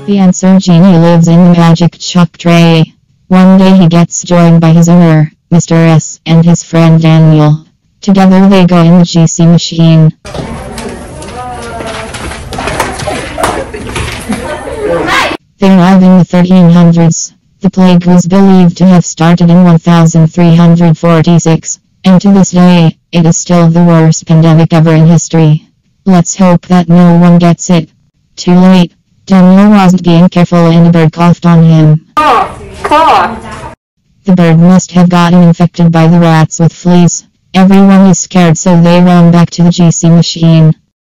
The Answer Genie lives in the magic chalk tray. One day he gets joined by his owner, Mr. S, and his friend Daniel. Together they go in the GC machine. They arrive in the 1300s. The plague was believed to have started in 1346, and to this day, it is still the worst pandemic ever in history. Let's hope that no one gets it. Too late. Daniel wasn't being careful and a bird coughed on him. The bird must have gotten infected by the rats with fleas. Everyone is scared, so they run back to the GC machine.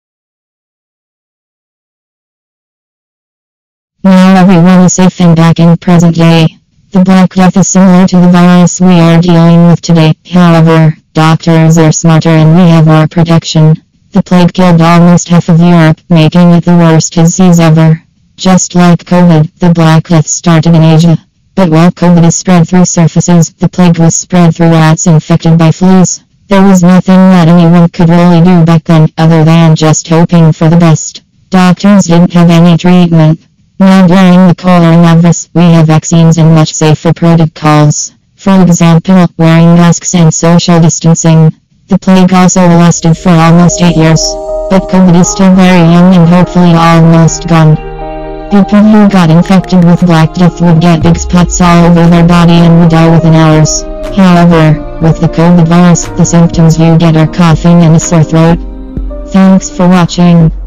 Now everyone is safe and back in present day. The Black Death is similar to the virus we are dealing with today. However, doctors are smarter and we have more protection. The plague killed almost half of Europe, making it the worst disease ever. Just like COVID, the Black Death started in Asia. But while COVID is spread through surfaces, the plague was spread through rats infected by fleas. There was nothing that anyone could really do back then, other than just hoping for the best. Doctors didn't have any treatment. Now during the coronavirus, we have vaccines and much safer protocols. For example, wearing masks and social distancing. The plague also lasted for almost 8 years. But COVID is still very young and hopefully almost gone. People who got infected with Black Death would get big spots all over their body and would die within hours. However, with the COVID virus, the symptoms you get are coughing and a sore throat. Thanks for watching.